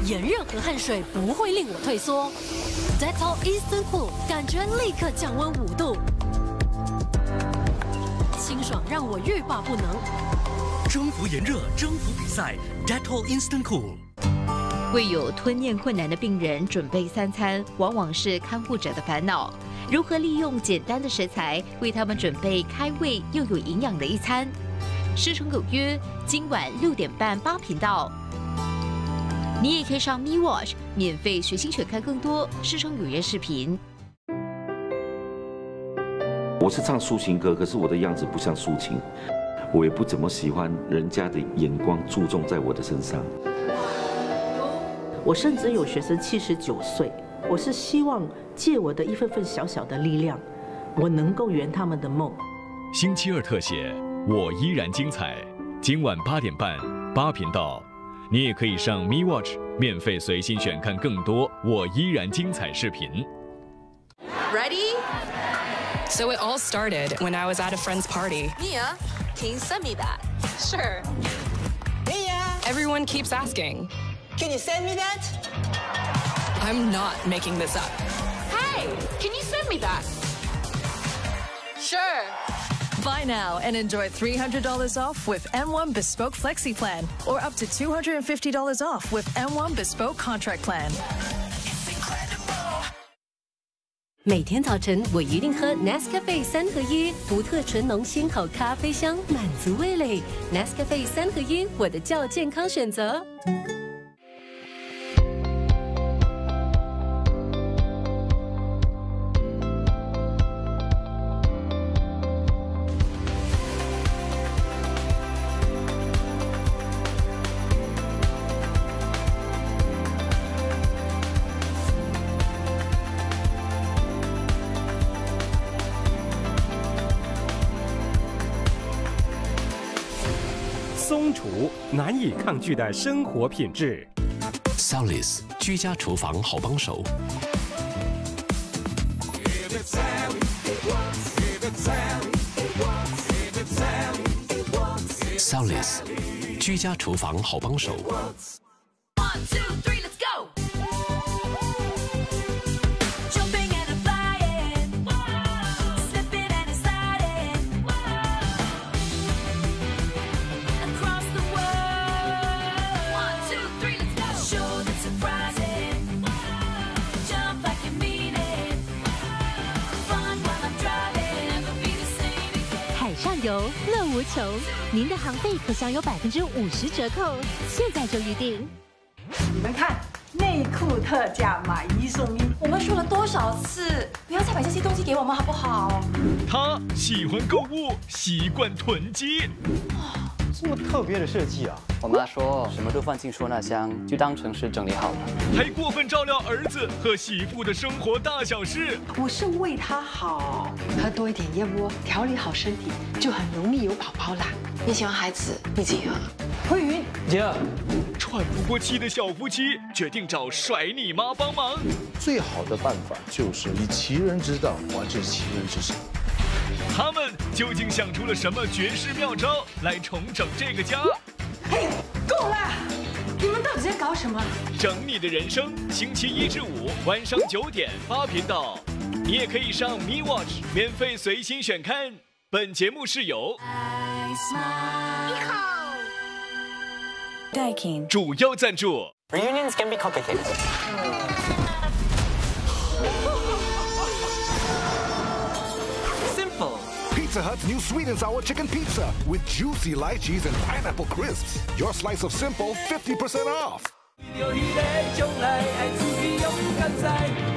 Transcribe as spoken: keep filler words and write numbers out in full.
炎热和汗水不会令我退缩。Dettol Instant Cool 感觉立刻降温五度，清爽让我欲罢不能。 征服炎热，征服比赛 ，Dettol Instant Cool。 为有吞咽困难的病人准备三餐，往往是看护者的烦恼。如何利用简单的食材，为他们准备开胃又有营养的一餐？师承有约，今晚六点半八频道。你也可以上 Me Watch 免费随心选看更多师承有约视频。 我是唱抒情歌，可是我的样子不像抒情，我也不怎么喜欢人家的眼光注重在我的身上。 我甚至有学生七十九岁，我是希望借我的一份份小小的力量，我能够圆他们的梦。 星期二特写，我依然精彩，今晚八点半八频道。你也可以上 Me Watch 免费随心选看更多我依然精彩视频。 Ready? So it all started when I was at a friend's party. Mia, can you send me that? Sure. Mia! Everyone keeps asking. Can you send me that? I'm not making this up. Hey, can you send me that? Sure. Buy now and enjoy three hundred dollars off with M one Bespoke Flexi Plan, or up to two hundred fifty dollars off with M one Bespoke Contract Plan. 每天早晨我一定喝 Nescafe 三合一，独特纯浓鲜口咖啡香，满足味蕾。Nescafe 三合一，我的较健康选择。 松厨难以抗拒的生活品质。 Saulis 居家厨房好帮手。Saulis 居家厨房好帮手。 游乐无穷，您的航费可享有百分之五十折扣，现在就预定。 你们看，内裤特价，买一送一。 我们说了多少次，不要再买这些东西给我们，好不好？ 他喜欢购物，习惯囤积。 这么特别的设计啊！ 我妈说什么都放进收纳箱，就当成是整理好了。 还过分照料儿子和媳妇的生活大小事。 我是为他好，喝多一点燕窝，调理好身体，就很容易有宝宝啦。 你喜欢孩子，你自己喝。 慧云， 姐， 喘不过气的小夫妻决定找甩你妈帮忙。 最好的办法就是以其人之道还治其人之身。 他们究竟想出了什么绝世妙招来重整这个家？ 哎呀，够了！你们到底在搞什么？ 整你的人生，星期一至五晚上九点八频道，你也可以上 Me Watch 免费随心选看。本节目是由 Daikin 主要赞助。 Reunions can be complicated. Pizza Hut's new sweet and sour chicken pizza with juicy lychees and pineapple crisps. Your slice of simple, fifty percent off.